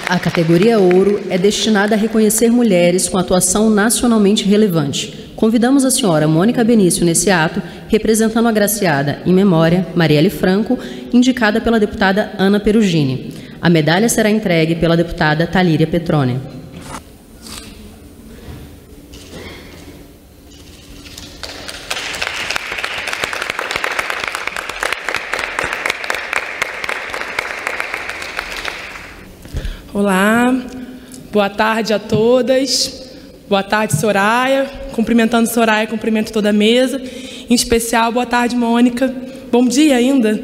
A categoria Ouro é destinada a reconhecer mulheres com atuação nacionalmente relevante. Convidamos a senhora Mônica Benício nesse ato, representando a agraciada em memória Marielle Franco, indicada pela deputada Ana Perugini. A medalha será entregue pela deputada Talíria Petrone. Olá, boa tarde a todas, boa tarde Soraya, cumprimentando Soraya, cumprimento toda a mesa, em especial boa tarde Mônica, bom dia ainda,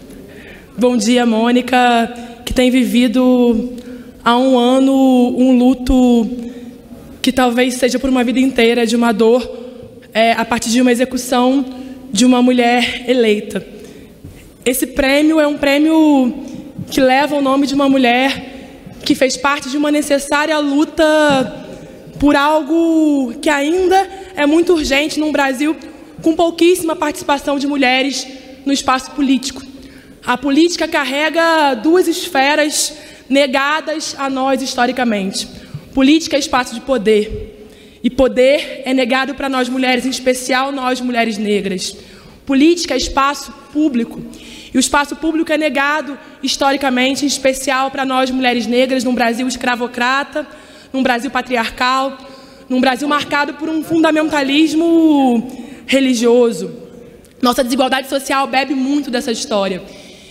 bom dia Mônica, que tem vivido há um ano um luto que talvez seja por uma vida inteira de uma dor a partir de uma execução de uma mulher eleita. Esse prêmio é um prêmio que leva o nome de uma mulher que fez parte de uma necessária luta por algo que ainda é muito urgente num Brasil com pouquíssima participação de mulheres no espaço político. A política carrega duas esferas negadas a nós historicamente. Política é espaço de poder, e poder é negado para nós mulheres, em especial nós mulheres negras. Política é espaço público, e o espaço público é negado historicamente, em especial para nós mulheres negras, num Brasil escravocrata, num Brasil patriarcal, num Brasil marcado por um fundamentalismo religioso. Nossa desigualdade social bebe muito dessa história.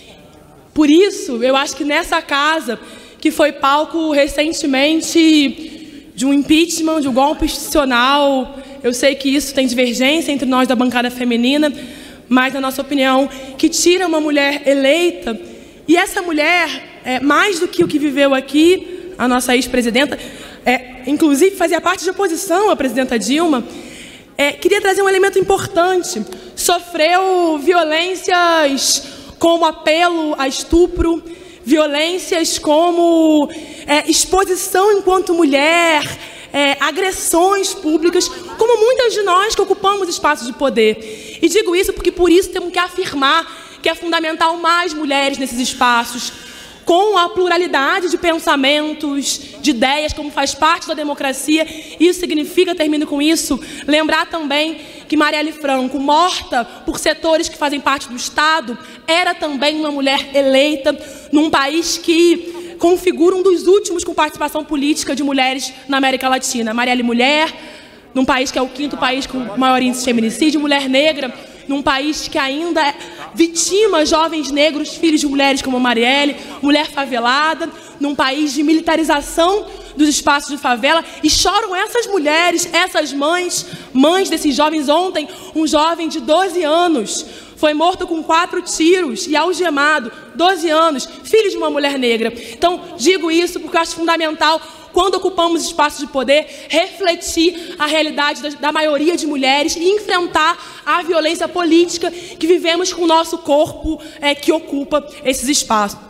Por isso, eu acho que nessa casa, que foi palco recentemente de um impeachment, de um golpe institucional, eu sei que isso tem divergência entre nós da bancada feminina, mas, na nossa opinião, que tira uma mulher eleita, e essa mulher, mais do que o que viveu aqui, a nossa ex-presidenta, inclusive fazia parte de oposição à presidenta Dilma, queria trazer um elemento importante. Sofreu violências como apelo a estupro, violências como exposição enquanto mulher, agressões públicas, como muitas de nós que ocupamos espaços de poder. E digo isso porque por isso temos que afirmar que é fundamental mais mulheres nesses espaços, com a pluralidade de pensamentos, de ideias, como faz parte da democracia. Isso significa, termino com isso, lembrar também que Marielle Franco, morta por setores que fazem parte do Estado, era também uma mulher eleita num país que configura um dos últimos com participação política de mulheres na América Latina. Marielle mulher, num país que é o 5º país com maior índice de feminicídio, mulher negra, num país que ainda vitima jovens negros, filhos de mulheres como Marielle, mulher favelada, num país de militarização dos espaços de favela, e choram essas mulheres, essas mães desses jovens. Ontem, um jovem de 12 anos foi morto com 4 tiros e algemado, 12 anos, filho de uma mulher negra. Então, digo isso porque eu acho fundamental, quando ocupamos espaços de poder, refletir a realidade da maioria de mulheres e enfrentar a violência política que vivemos com o nosso corpo que ocupa esses espaços.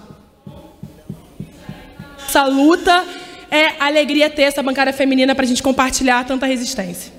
Essa luta é alegria ter essa bancada feminina para a gente compartilhar tanta resistência.